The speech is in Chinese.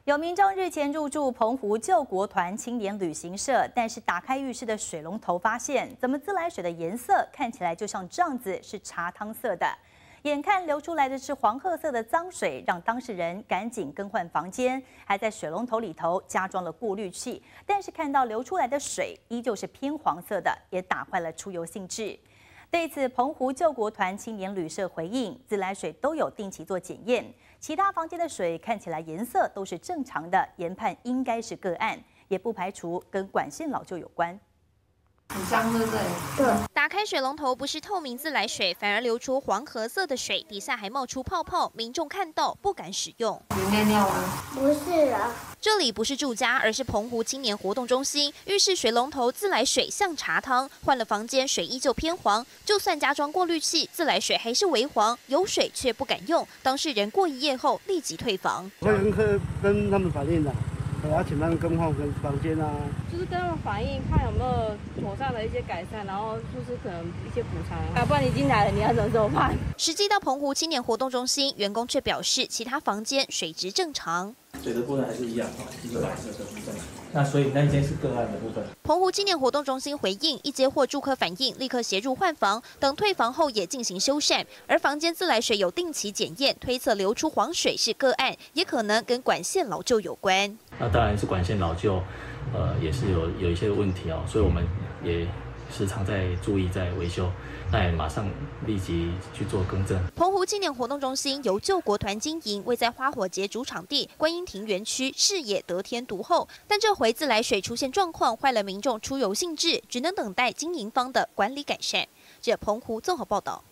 有民众日前入住澎湖救国团青年旅行社，但是打开浴室的水龙头，发现怎么自来水的颜色看起来就像这样子，是茶汤色的。眼看流出来的是黄褐色的脏水，让当事人赶紧更换房间，还在水龙头里头加装了过滤器。但是看到流出来的水依旧是偏黄色的，也打坏了出游兴致。对此，澎湖救国团青年旅社回应，自来水都有定期做检验，其他房间的水看起来颜色都是正常的，研判应该是个案，也不排除跟管线老旧有关。 很香，对不对？ 对。打开水龙头不是透明自来水，反而流出黄褐色的水，底下还冒出泡泡，民众看到不敢使用。 有尿尿吗？ 不是啊。这里不是住家，而是澎湖青年活动中心。浴室水龙头自来水像茶汤，换了房间水依旧偏黄，就算加装过滤器，自来水还是微黄，有水却不敢用。当事人过一夜后立即退房。 会跟他们反映的。我要请他们更换房间啊， 就是跟他们反映，看有没有妥善的一些改善，然后就是可能一些补偿啊，不然你进来了，你要怎么办？ 实际到澎湖青年活动中心，员工却表示其他房间水质正常。 水的部分还是一样，一个白色的部分。那所以那一间是个案的部分。 澎湖青年活动中心回应，一接获住客反映，立刻协助换房，等退房后也进行修缮。而房间自来水有定期检验，推测流出黄水是个案，也可能跟管线老旧有关。 那当然是管线老旧，也是有一些问题哦，所以我们也时常在注意在维修，那也马上立即去做更正。 澎湖青年活动中心由救国团经营，位在花火节主场地观音亭园区，视野得天独厚。但这回自来水出现状况，坏了民众出游兴致，只能等待经营方的管理改善。这澎湖综合报道。